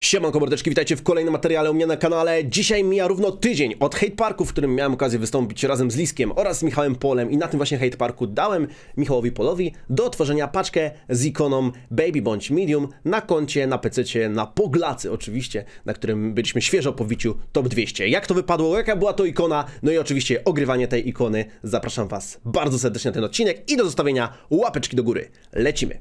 Siemanko mordeczki, witajcie w kolejnym materiale u mnie na kanale. Dzisiaj mija równo tydzień od Hate Parku, w którym miałem okazję wystąpić razem z Liskiem oraz z Michałem Polem i na tym właśnie Hate Parku dałem Michałowi Polowi do otworzenia paczkę z ikoną Baby bądź Medium na koncie, na pececie, na Poglacy oczywiście, na którym byliśmy świeżo po wbiciu top 200. Jak to wypadło, jaka była to ikona, no i oczywiście ogrywanie tej ikony. Zapraszam was bardzo serdecznie na ten odcinek i do zostawienia łapeczki do góry. Lecimy!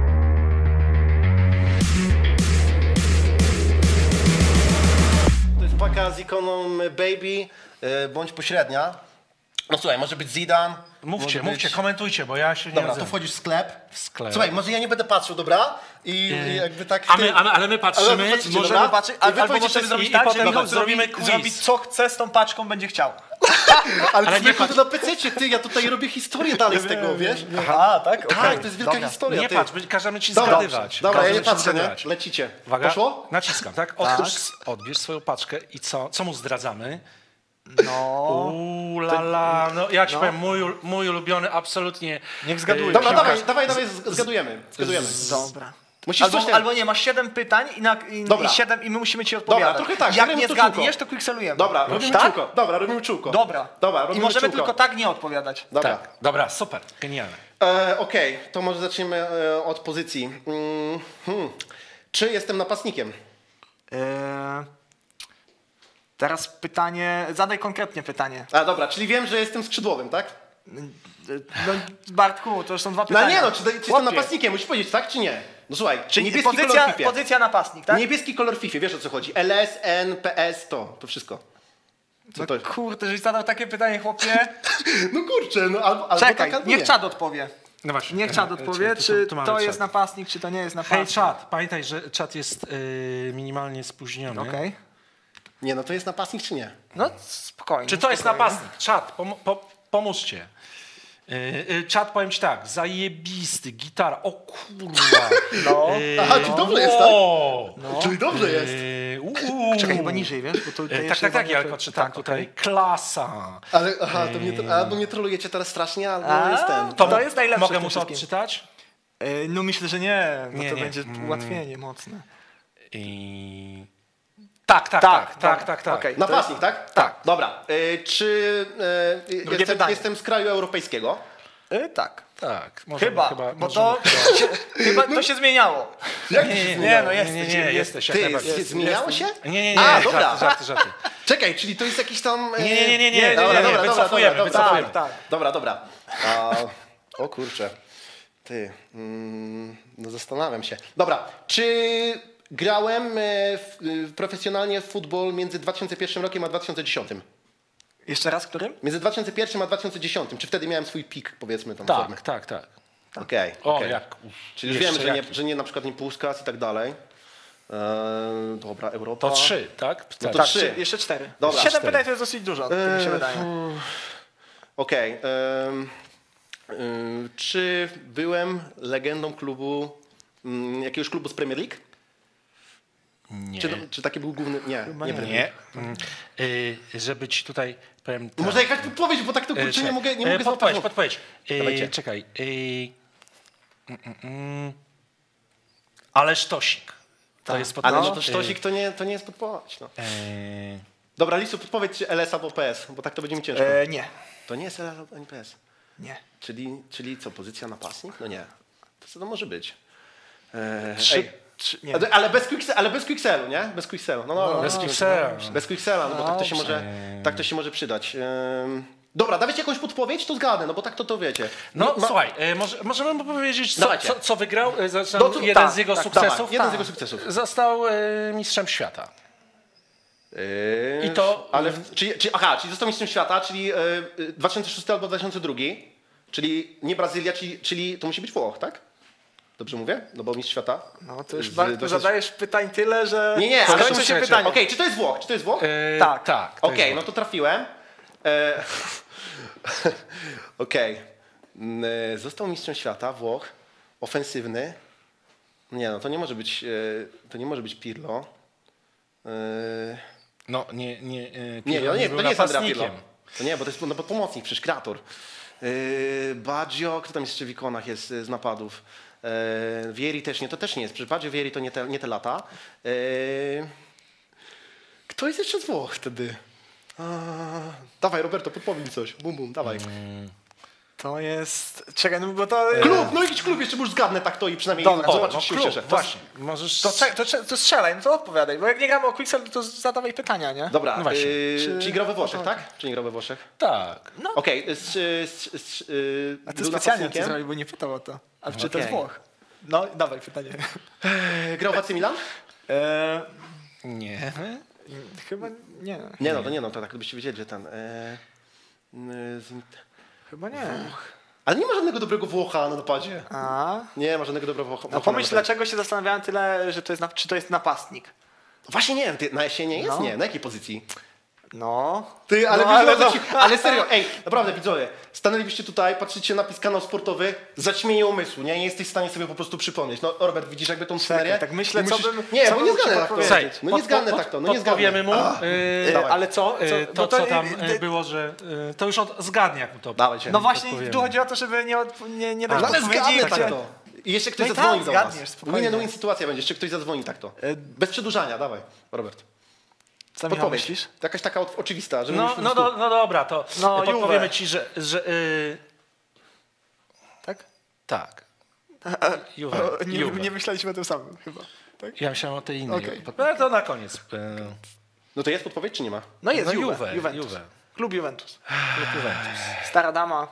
Paka z ikoną Baby, bądź pośrednia. No słuchaj, może być Zidane. Mówcie, komentujcie, bo ja się nie Dobra, rozumiem. to wchodzisz w sklep. W sklep. Słuchaj, może ja nie będę patrzył, dobra? I jakby tak... Ale my patrzymy, możemy patrzeć, Albo możemy zrobić tak, że Michał zrobimy quiz. zrobi co chce z tą paczką, będzie chciał. Ale nie nie patrz. to na pececie, ty, ja tutaj robię historię dalej z tego, wiesz? Aha, tak? Tak, Okej. to jest wielka Dobra. historia, Nie ty. patrz, każemy ci Dobra, zgadywać. dobra, ja nie Każemy ci patrzę, nie? zgadywać. Lecicie. Uwaga, Poszło? naciskam, tak? Odbierz swoją paczkę i co mu zdradzamy? No. Lala, no ja ci powiem, mój ulubiony, absolutnie... Niech zgaduje. Dobra, Piłkarz. dawaj, zgadujemy. Dobra. Musisz coś Albo nie, masz 7 pytań Dobra. i my musimy ci odpowiadać. trochę tak, Jak robimy nie to zgadniesz, czółko. to quickselujemy. Dobra, robimy tak? czółko. Dobra, robimy czółko. Dobra. Robimy I możemy czółko. tylko tak nie odpowiadać. Dobra. Tak, dobra, super, genialne. Okej, to może zaczniemy od pozycji. Czy jestem napastnikiem? Teraz pytanie, zadaj konkretnie pytanie. A dobra, czyli wiem, że jestem skrzydłowym, tak? No, Bartku, to już są dwa No pytania. nie no, czy jestem Chłopie. napastnikiem, musisz powiedzieć tak czy nie? No słuchaj, Czyli niebieski kolor w FIFA. pozycja napastnik, tak? Niebieski kolor w FIFA, wiesz o co chodzi? LS, N, PS, to wszystko. Co No to jest? kurde, żeś zadał takie pytanie, chłopie. No kurczę, no albo Czekaj, tak, albo niech nie. Czad odpowie. No właśnie. Niech Czad odpowie, czy mamy to czat. jest napastnik, czy to nie jest Hej napastnik. czat, pamiętaj, że czat jest minimalnie spóźniony. Okej. Nie, no to jest napastnik czy nie? No spokojnie. Czy to jest spokojnie. napastnik? Czat, pomóżcie. Czat, powiem ci tak, zajebisty, gitara, o kurwa. No. Aha, czyli dobrze jest, tak? No. Czyli dobrze jest. Czekaj, chyba niżej, wiesz? Bo to Tak, ja tylko czytam tutaj. Klasa. Ale aha, to mnie, albo mnie trolujecie teraz strasznie, albo jest ten. To jest najlepsze. Mogę w tym mu to wszystkim. odczytać? No myślę, że nie. No Nie, to nie. będzie ułatwienie mocne. Tak. Okej, Napastnik, tak? Tak. Dobra, czy pytanie. jestem z kraju europejskiego? Tak. Tak. Chyba, bo to, chyba to się zmieniało. Jak Nie, no jesteś. Nie, jesteś. jak Ty, najbardziej. zmieniało się? Nie. A, dobra. Żarty. Czekaj, czyli to jest jakiś tam... Nie, Dobra, wycofujemy. Tak. Dobra. O kurczę. Ty, no zastanawiam się. Dobra, czy grałem profesjonalnie w futbol między 2001 rokiem a 2010? Jeszcze raz, którym? Między 2001 a 2010. Czy wtedy miałem swój pik, powiedzmy tam formy? Tak. Okej. O, okej. jak. Czyli już jeszcze wiemy, jaki. że nie na przykład nie Puskas i tak dalej. Dobra, Europa. To 3, tak? No to Tak, 3. jeszcze 4. Dobra, 7 4. pytań to jest dosyć dużo, tak mi się wydaje. Okej. Czy byłem legendą klubu, jakiegoś klubu z Premier League? Nie. Czy taki był główny? Nie, nie Premier League. Żeby ci tutaj powiem. No może jakaś podpowiedź, bo tak to kurczę nie mogę Podpowiedź. Dawajcie. Czekaj. Ale sztosik. To jest Ale podpowiedź. no to sztosik to nie jest podpowiedź. No. Dobra, Lisu, podpowiedź czy LS albo PS, bo tak to będzie mi ciężko. Nie. To nie jest LS ani PS. Nie. Czyli co, pozycja napastnik? No nie. To co to może być? Nie. Ale bez quickselu, nie? Bez quickselu. No, Bez Pixela. bez quicksela, no bo tak to się może przydać. Dobra, dawajcie jakąś podpowiedź, to zgadę, no bo tak to wiecie. No słuchaj, możemy mu powiedzieć, Dawajcie. co wygrał. Jeden tak, z jego tak, sukcesów. dawaj, jeden z jego sukcesów. Został mistrzem świata. I to... Ale, czyli został mistrzem świata, czyli 2006 albo 2002, czyli nie Brazylia, czyli to musi być Włoch, tak? Dobrze mówię? No bo mistrz świata. No to już Z- Bartku, dosyć- zadajesz pytań tyle, że Nie, ale skończy to- się pytanie. Okej, czy to jest Włoch? Tak. Tak. to Okej, jest no to trafiłem. Okej. Został mistrzem świata, Włoch, ofensywny. Nie no, to nie może być Pirlo. No nie, To nie jest Andrea Pirlo. To nie, bo to jest pomocnik, przecież kreator. Baggio, kto tam jeszcze w ikonach jest z napadów? Vieri też nie, to też nie jest. Przy Baggio Vieri to nie te lata. Kto jest jeszcze z Włoch wtedy? Dawaj, Roberto, podpowiem coś. Bum, bum, dawaj. To jest... Czekaj, no bo to... Klub, no jakiś klub, jeszcze już zgadnę tak to i przynajmniej Dobra, zobaczysz, się klub, ucieszę. właśnie. Możesz... To strzelaj, no to odpowiadaj, bo jak nie gramy o Quicksilver, to zadawaj pytania, nie? Dobra, No właśnie. czyli grał we Włoszech, tak? Czy nie grał we Włoszech? Tak. No. Okej, A ty był specjalnie napastnikiem? to zrobił, bo nie pytał o to. A czy to jest Okej. Włoch? No, dawaj pytanie. Grał w AC Milan? Nie. Chyba nie. Nie, no to nie, no to tak gdybyście wiedzieli, że ten... Chyba nie. Ale nie ma żadnego dobrego Włocha na napadzie. A? Nie ma żadnego dobrego Włocha. No pomyśl, dlaczego się zastanawiałem tyle, że to jest, czy to jest napastnik. Właśnie nie wiem, na jesienie jest? No. Nie, na jakiej pozycji? No. Ty, ale, No, ale ale, ale serio, ej, naprawdę widzowie, stanęlibyście tutaj, patrzycie napis kanał sportowy, zaćmienie umysłu, nie jesteś w stanie sobie po prostu przypomnieć. No Robert, widzisz jakby tą scenerię? tak myślę, I co bym- Nie, co bo bym nie mógł zgadnę ci tak to. podpowiedzieć? No nie zgadnę tak to, no nie zgadnę. Podpowiemy mu, Dawaj. Ale co? to co tam było, że... To już zgadnie, jak mu to... Dawajcie. No właśnie, podpowiemy. tu chodzi o to, żeby nie dać No ale odpowiedzi. zgadnę tak gdzie- to. I jeszcze ktoś No i zadzwoni tak, do was. zgadniesz, spokojnie. Win sytuacja będzie, jeszcze ktoś zadzwoni tak to. Bez przedłużania, dawaj, Robert. Co Michał Podpowiedź. myślisz? Jakaś taka oczywista, że No, mówisz po no, prostu- no dobra, to No, podpowiemy Juve. ci, że Tak? tak. Juve. Nie myśleliśmy o tym samym chyba. Tak? Ja myślałem o tej innej. Okej. No to na koniec. No to jest podpowiedź, czy nie ma? No jest No Juve. Juve, Juventus. Juve. Klub Juventus. Juventus. Stara dama.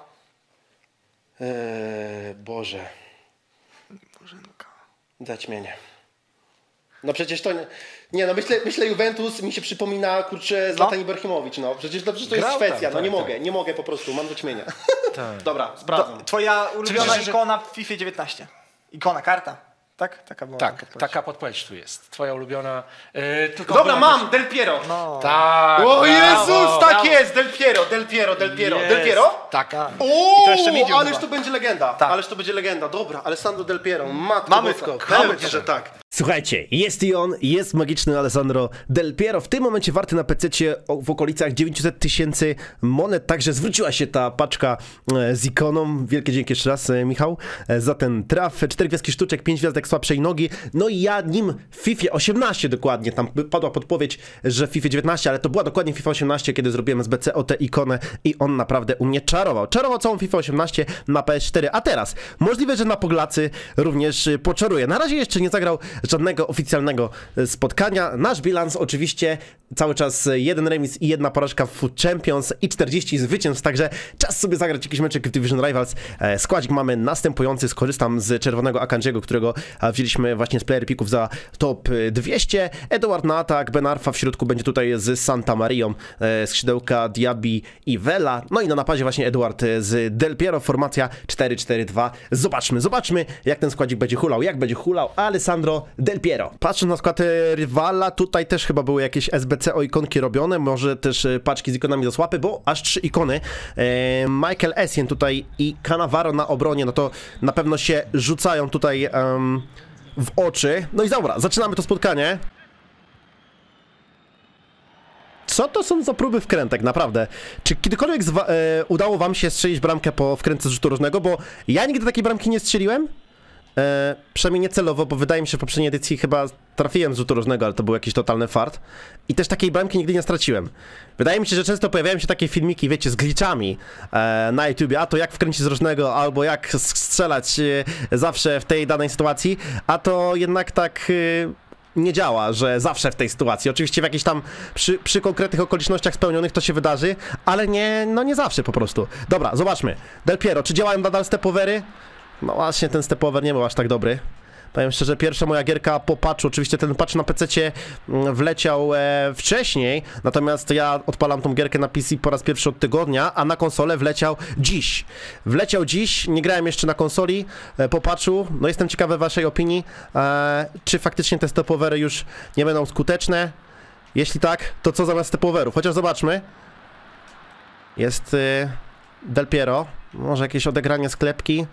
Boże, Bożenka. zaćmienie. No przecież to nie no myślę Juventus, mi się przypomina, kurczę, Zlatan Ibrahimowicz, no przecież to jest Grał Szwecja, tam, no tak, nie mogę po prostu, mam zaćmienia. Tak. Dobra, sprawdzam. Twoja ulubiona Czyli, że- ikona w FIFA 19. Ikona, karta. Tak? Taka była. Tak, podpowiedź. taka podpowiedź tu jest. Twoja ulubiona. Tylko Dobra, była mam, Del Piero. No. Tak. O brawo. Jezus, tak brawo. jest, Del Piero. Jest. Del Piero? Tak. Tak. O, to jeszcze medium ależ chyba. to będzie legenda, Tak. ależ to będzie legenda. Dobra, Alessandro Del Piero, matko Mamy boska, to, pewnie, że tak. Słuchajcie, jest i on, jest magiczny Alessandro Del Piero. W tym momencie warty na PC-cie w okolicach 900 000 monet, także zwróciła się ta paczka z ikoną. Wielkie dzięki jeszcze raz, Michał, za ten traf. 4 gwiazdki sztuczek, 5 gwiazdek słabszej nogi. No i ja nim w FIFA 18 dokładnie, tam padła podpowiedź, że w FIFA 19, ale to była dokładnie FIFA 18, kiedy zrobiłem SBC o tę ikonę i on naprawdę u mnie czarował. Czarował całą FIFA 18 na PS4, a teraz możliwe, że na Poglacy również poczaruje. Na razie jeszcze nie zagrał żadnego oficjalnego spotkania. Nasz bilans oczywiście cały czas 1 remis i 1 porażka w Food Champions i 40 zwycięstw, także czas sobie zagrać jakiś meczek w Division Rivals. Składzik mamy następujący, skorzystam z czerwonego Akanjiego, którego wzięliśmy właśnie z player picków za top 200. Eduard na atak, Ben Arfa w środku będzie tutaj z Santa Marią, skrzydełka Diaby i Vela. No i na napadzie właśnie Eduard z Del Piero, formacja 4-4-2. Zobaczmy jak ten składzik będzie hulał, Alessandro Del Piero. Patrząc na skład rywala, tutaj też chyba były jakieś SBC o ikonki robione, może też paczki z ikonami do słapy, bo aż 3 ikony. Michael Essien tutaj i Cannavaro na obronie, no to na pewno się rzucają tutaj w oczy. No i dobra, zaczynamy to spotkanie. Co to są za próby wkrętek, naprawdę? Czy kiedykolwiek udało wam się strzelić bramkę po wkrętce z rzutu rożnego? Bo ja nigdy takiej bramki nie strzeliłem. Przynajmniej nie celowo, bo wydaje mi się, że w poprzedniej edycji chyba trafiłem z rzutu rożnego, ale to był jakiś totalny fart. I też takiej bramki nigdy nie straciłem. Wydaje mi się, że często pojawiają się takie filmiki, wiecie, z glitchami na YouTubie, a to jak wkręcić z rożnego, albo jak strzelać zawsze w tej danej sytuacji, a to jednak tak nie działa, że zawsze w tej sytuacji. Oczywiście w jakichś tam przy konkretnych okolicznościach spełnionych to się wydarzy, ale nie zawsze po prostu. Dobra, zobaczmy. Del Piero, czy działają nadal stepowery? No właśnie, ten stepover nie był aż tak dobry. Powiem szczerze, pierwsza moja gierka po patchu, oczywiście ten patch na PC-cie wleciał wcześniej, natomiast ja odpalam tą gierkę na PC po raz pierwszy od tygodnia, a na konsolę wleciał dziś. Nie grałem jeszcze na konsoli po patchu, no jestem ciekawy waszej opinii, czy faktycznie te stepowery już nie będą skuteczne. Jeśli tak, to co zamiast stepowerów? Chociaż zobaczmy. Jest Del Piero, może jakieś odegranie sklepki.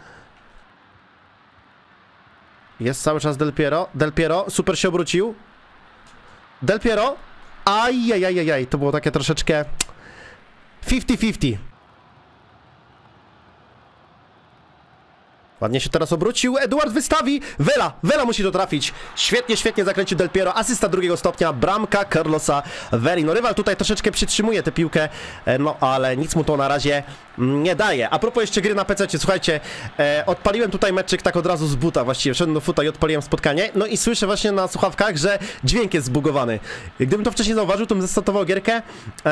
Jest cały czas Del Piero, super się obrócił. Del Piero, ajajajajaj, to było takie troszeczkę 50-50. Ładnie się teraz obrócił, Eduard wystawi, Vela musi to trafić. Świetnie zakręcił Del Piero, asysta drugiego stopnia, bramka Carlosa Veli. No rywal tutaj troszeczkę przytrzymuje tę piłkę, no ale nic mu to na razie nie daje. A propos jeszcze gry na PC, słuchajcie, odpaliłem tutaj meczyk tak od razu z buta, właściwie wszedłem do futa i odpaliłem spotkanie, no i słyszę właśnie na słuchawkach, że dźwięk jest zbugowany. Gdybym to wcześniej zauważył, to bym zestartował gierkę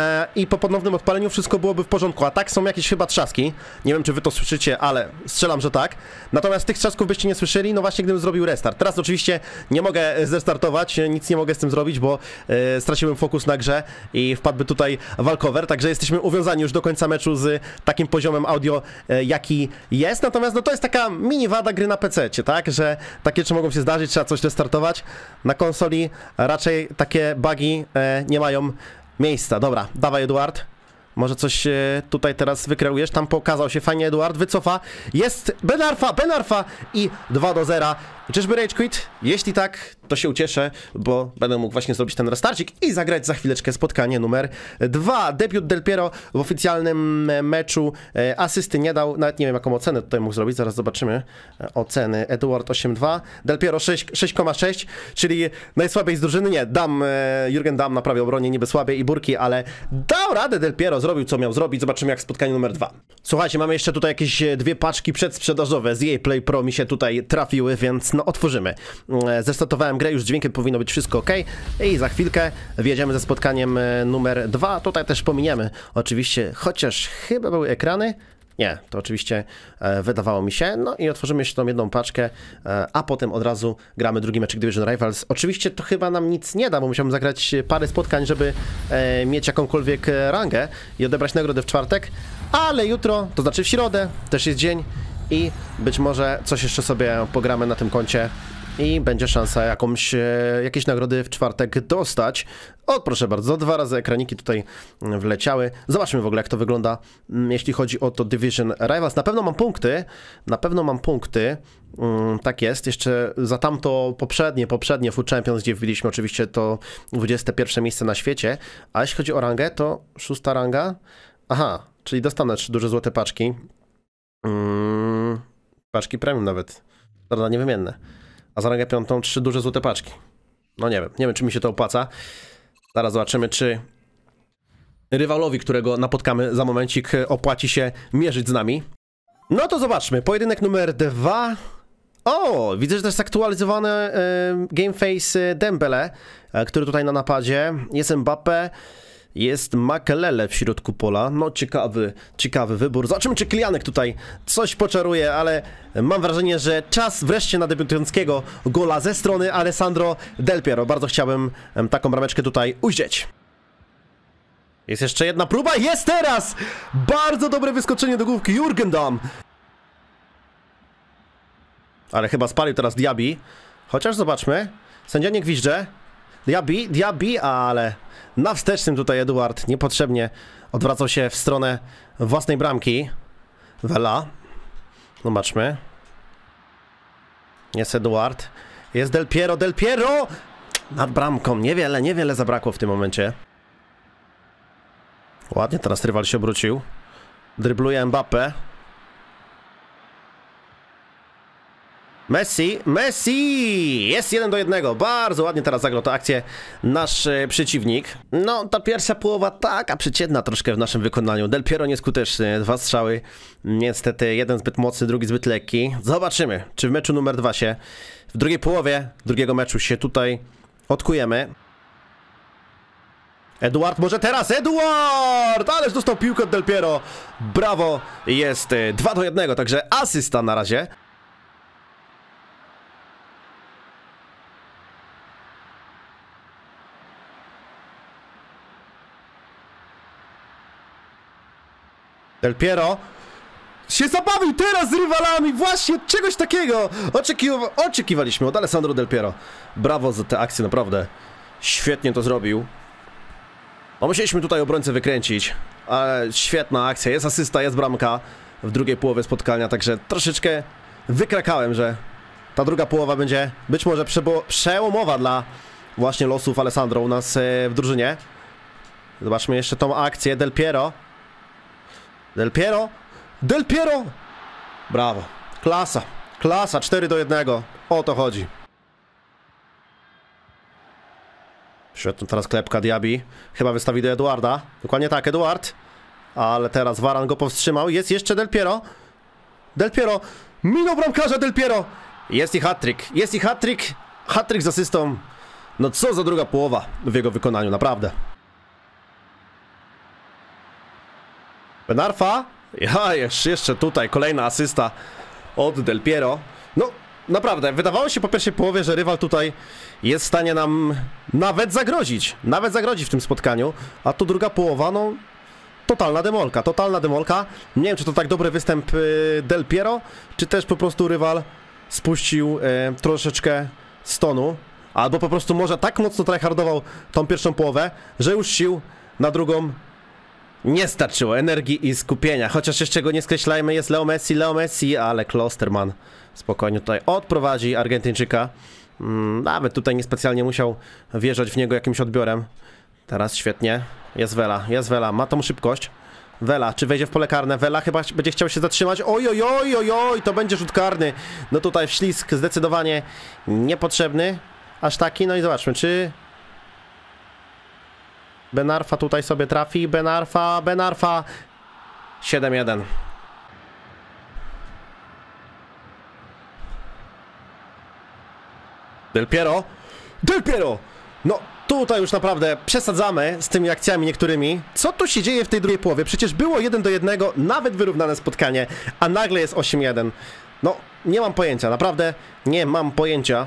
i po ponownym odpaleniu wszystko byłoby w porządku, a tak są jakieś chyba trzaski. Nie wiem, czy wy to słyszycie, ale strzelam, że tak. Natomiast tych trzasków byście nie słyszeli, no właśnie gdybym zrobił restart. Teraz oczywiście nie mogę zestartować, nic nie mogę z tym zrobić, bo straciłem fokus na grze i wpadłby tutaj walkover, także jesteśmy uwiązani już do końca meczu z takim poziomem audio, jaki jest. Natomiast no to jest taka mini wada gry na PC-cie, tak, że takie rzeczy mogą się zdarzyć, trzeba coś restartować. Na konsoli raczej takie bugi nie mają miejsca. Dobra, dawaj Eduard. Może coś tutaj teraz wykreujesz. Tam pokazał się fajnie Eduard, wycofa. Jest Ben Arfa i 2-0. Czyżby Rage Quit? Jeśli tak, to się ucieszę, bo będę mógł właśnie zrobić ten restarcik i zagrać za chwileczkę spotkanie numer 2. Debiut Del Piero w oficjalnym meczu. Asysty nie dał, nawet nie wiem jaką ocenę tutaj mógł zrobić, zaraz zobaczymy oceny. Eduard 8,2, Del Piero 6,6, czyli najsłabiej z drużyny. Nie, Jurgen Damm na prawej obronie niby słabiej i Burki, ale dał radę Del Piero, zrobił co miał zrobić. Zobaczymy jak w spotkaniu numer 2. Słuchajcie, mamy jeszcze tutaj jakieś 2 paczki przedsprzedażowe z EA Play Pro mi się tutaj trafiły, więc no otworzymy. Zrestartowałem grę, już z dźwiękiem powinno być wszystko ok i za chwilkę wjedziemy ze spotkaniem numer 2. Tutaj też pominiemy oczywiście, chociaż chyba były ekrany. Nie, to oczywiście wydawało mi się. No i otworzymy jeszcze tą jedną paczkę, a potem od razu gramy drugi mecz Division Rivals. Oczywiście to chyba nam nic nie da, bo musiałbym zagrać parę spotkań, żeby mieć jakąkolwiek rangę i odebrać nagrodę w czwartek, ale jutro, to znaczy w środę, też jest dzień i być może coś jeszcze sobie pogramy na tym koncie i będzie szansa jakieś nagrody w czwartek dostać. O, proszę bardzo, 2 razy ekraniki tutaj wleciały. Zobaczmy w ogóle jak to wygląda, jeśli chodzi o to Division Rivals. Na pewno mam punkty. Tak jest, jeszcze za tamto poprzednie Food Champions, gdzie wbiliśmy oczywiście to 21 miejsce na świecie. A jeśli chodzi o rangę, to 6. ranga. Aha, czyli dostanę 3 duże złote paczki. Paczki premium nawet. Prawda, niewymienne. A za rangę 5 3 duże złote paczki. No nie wiem czy mi się to opłaca. Zaraz zobaczymy, czy rywalowi, którego napotkamy za momencik, opłaci się mierzyć z nami. No to zobaczmy, pojedynek numer 2. O, widzę, że to jest aktualizowany Gameface Dembele, który tutaj na napadzie. Jest Mbappé. Jest Makelele w środku pola. No ciekawy wybór. Zobaczymy, czy Kylianek tutaj coś poczaruje, ale mam wrażenie, że czas wreszcie na debiutującego gola ze strony Alessandro Del Piero. Bardzo chciałbym taką brameczkę tutaj ujrzeć. Jest jeszcze jedna próba. Jest teraz! Bardzo dobre wyskoczenie do główki. Jurgen Damm. Ale chyba spalił teraz Diaby. Chociaż zobaczmy. Sędzia nie gwizdże. Diaby, ale na wstecznym tutaj Eduard niepotrzebnie odwracał się w stronę własnej bramki. Vela. Zobaczmy. Jest Eduard. Jest Del Piero! Nad bramką. Niewiele zabrakło w tym momencie. Ładnie teraz rywal się obrócił. Drybluje Mbappé. Messi! Jest 1-1. Bardzo ładnie teraz zagrał tę akcję nasz przeciwnik. No, ta pierwsza połowa taka przeciętna troszkę w naszym wykonaniu. Del Piero nieskuteczny, 2 strzały. Niestety, jeden zbyt mocny, drugi zbyt lekki. Zobaczymy, czy w meczu numer 2 się, w drugiej połowie drugiego meczu się tutaj odkujemy. Eduard może teraz, ależ dostał piłkę od Del Piero. Brawo, jest 2-1, także asysta na razie. Del Piero się zabawił teraz z rywalami, właśnie czegoś takiego oczekiwaliśmy od Alessandro Del Piero. Brawo za tę akcję, naprawdę świetnie to zrobił. No musieliśmy tutaj obrońcę wykręcić, ale świetna akcja, jest asysta, jest bramka w drugiej połowie spotkania, także troszeczkę wykrakałem, że ta druga połowa będzie być może przełomowa dla właśnie losów Alessandro u nas w drużynie. Zobaczmy jeszcze tą akcję, Del Piero. Brawo, klasa, Klasa, 4-1. O to chodzi. Świetna teraz klepka Diaby. Chyba wystawi do Eduarda. Dokładnie tak, Eduard. Ale teraz Varane go powstrzymał. Jest jeszcze Del Piero. Del Piero. Minął bramkarza Del Piero. Jest i hat-trick. Jest i hat-trick. Hat-trick z asystą. No co za druga połowa w jego wykonaniu, naprawdę. Ben Arfa. Ja, jeszcze tutaj kolejna asysta od Del Piero. No, naprawdę, wydawało się po pierwszej połowie, że rywal tutaj jest w stanie nam nawet zagrozić. Nawet zagrozić w tym spotkaniu. A tu druga połowa, no... Totalna demolka. Nie wiem, czy to tak dobry występ Del Piero, czy też po prostu rywal spuścił troszeczkę z tonu. Albo po prostu może tak mocno tryhardował tą pierwszą połowę, że już sił na drugą nie starczyło, energii i skupienia. Chociaż jeszcze go nie skreślajmy, jest Leo Messi, ale Klosterman spokojnie tutaj odprowadzi Argentyńczyka. Nawet tutaj niespecjalnie musiał wjeżdżać w niego jakimś odbiorem. Teraz świetnie. Jest Vela, ma tą szybkość. Vela, czy wejdzie w pole karne? Vela chyba będzie chciał się zatrzymać. Oj, to będzie rzut karny. No tutaj wślizg zdecydowanie niepotrzebny. Aż taki, no i zobaczmy, czy... Ben Arfa tutaj sobie trafi. Ben Arfa. 7-1. Del Piero! No, tutaj już naprawdę przesadzamy z tymi akcjami niektórymi. Co tu się dzieje w tej drugiej połowie? Przecież było 1-1, nawet wyrównane spotkanie, a nagle jest 8-1. No, nie mam pojęcia, naprawdę nie mam pojęcia.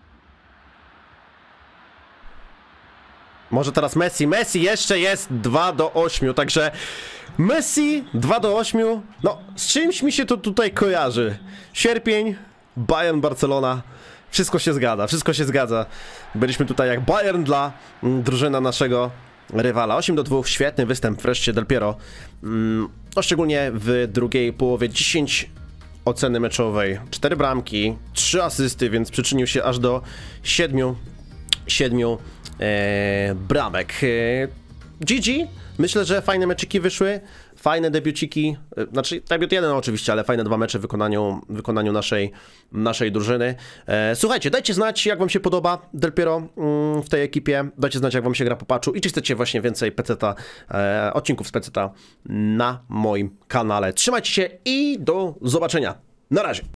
Może teraz Messi jeszcze jest 2-8, także Messi 2-8, no z czymś mi się to tutaj kojarzy. Sierpień, Bayern, Barcelona, wszystko się zgadza. Byliśmy tutaj jak Bayern dla drużyna naszego rywala. 8-2, świetny występ wreszcie Del Piero. No szczególnie w drugiej połowie 10 oceny meczowej, 4 bramki, 3 asysty, więc przyczynił się aż do 7 bramek. GG. Myślę, że fajne meczyki wyszły, fajne debiuciki, znaczy debiut jeden oczywiście, ale fajne 2 mecze w wykonaniu naszej drużyny. Słuchajcie, dajcie znać, jak wam się podoba Del Piero w tej ekipie, dajcie znać, jak wam się gra po patchu i czy chcecie właśnie więcej peceta, odcinków z peceta na moim kanale. Trzymajcie się i do zobaczenia. Na razie.